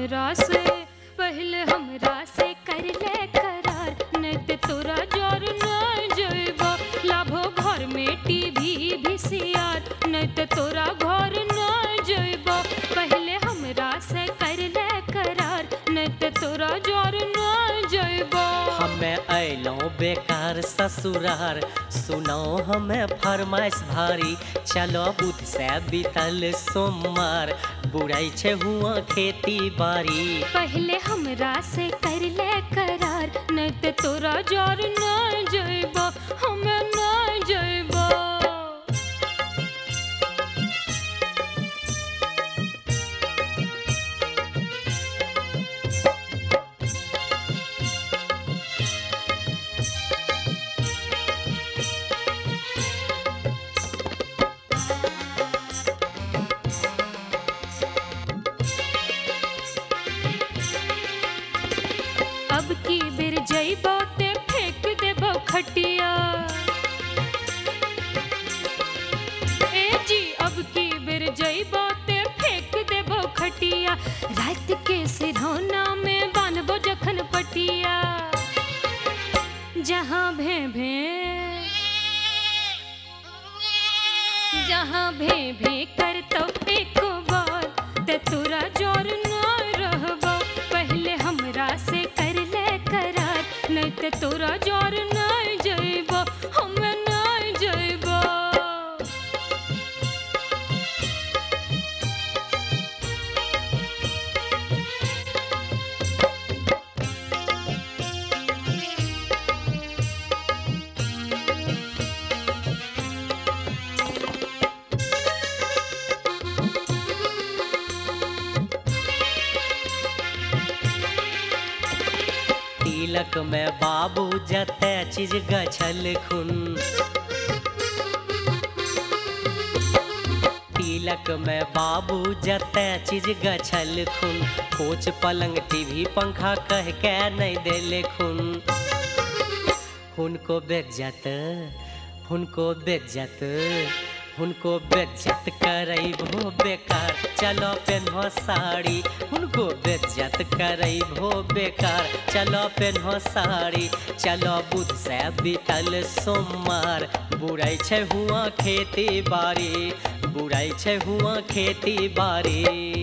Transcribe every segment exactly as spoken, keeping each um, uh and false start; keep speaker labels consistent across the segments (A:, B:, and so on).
A: हमरा से पहले हमरा से कर ले करार, नहीं ते तोरा जोर न जइबो। लाभो घर में टीवी भी सियार, नहीं ते तोरा घर न जइबो। पहले हमरा से कर ले करार, नहीं ते तोरा जोर न जइबो।
B: हमें अयलौं बेकार ससुरार, सुनो हमें फरमाइश भारी। चलो बुध से बीतल सोमवार, बुराई छे हुआ खेती बाड़ी।
A: पहले हमरा से कर ले करार, नहीं ते तोरा जोर न जइबो, हमें न जइबो। अब की बिर जइबो ते फेंक देबो खटिया। ए जी अब की बिर जइबो ते फेंक देबो खटिया। रात के सिरहौना में बांधबो जखन पटिया। जहाँ भे भे जहाँ भे भे करतो एक बार, ते तोरा जोर न रहबो। पहले हमरा से कर ले करार, नहीं ते तोरा जोर न जइबो, हमें न जइबो।
B: तिलक में बाबू जते चीज गछल खून। तिलक में बाबू जते चीज गछल खून। कोच पलंग टीवी पंखा कह के नहीं देले खून। हुनको बेज्जत हुनको बेज्जत हुनको बेज्जत करैबो बेकार। चलो पेन्हो साड़ी, हुनको बेज्जत करैबो बेकार। चलो पेन्हो साड़ी, चलो बुध से बीतल सोमवार। बुराई छे हुआ खेती बाड़ी, बुराई छे हुआ खेती बाड़ी।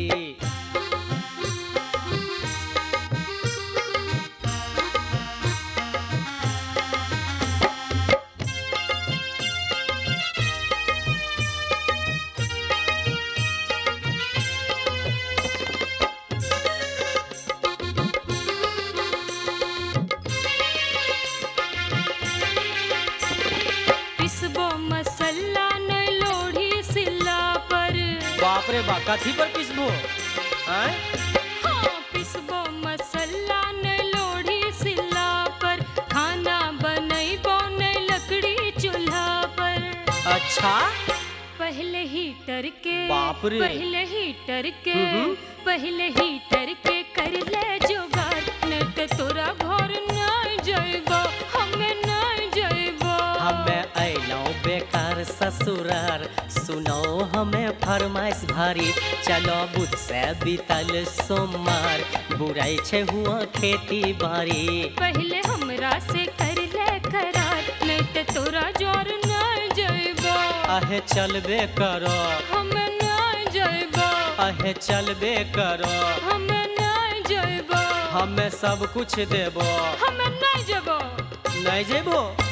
A: पिसबो मसल्ला नहीं लोढ़ी सिल्ला पर।
B: बाप रे बा, कथी पर पिसबो? आय
A: हाँ पिसबो मसल्ला नहीं लोढ़ी सिल्ला पर। खाना बनैबो नहीं लकड़ी चूल्हा पर।
B: अच्छा
A: पहले हीटर के
B: बाप रे।
A: पहले हीटर के
B: हम्म।
A: पहले हीटर के कर ले जुगाड़, नहीं ते तोरा घर न जइबो, हमें न जइबो।
B: हमें अयलौं बेकार ससुरार, सुनो हमें फरमाइश भारी। चलो बुध से बीतल सोमवार, बुराई छे हुआ खेती बाड़ी।
A: पहले हमरा से कर ले करार, नहीं ते तोरा जोर न जइबो,
B: आहे चलबे करो,
A: हमें न जइबो।
B: आहे चलबे करो,
A: हमें न जइबो,
B: हमें सब कुछ देबो।
A: हमें न जइबो।
B: नहीं जेबो।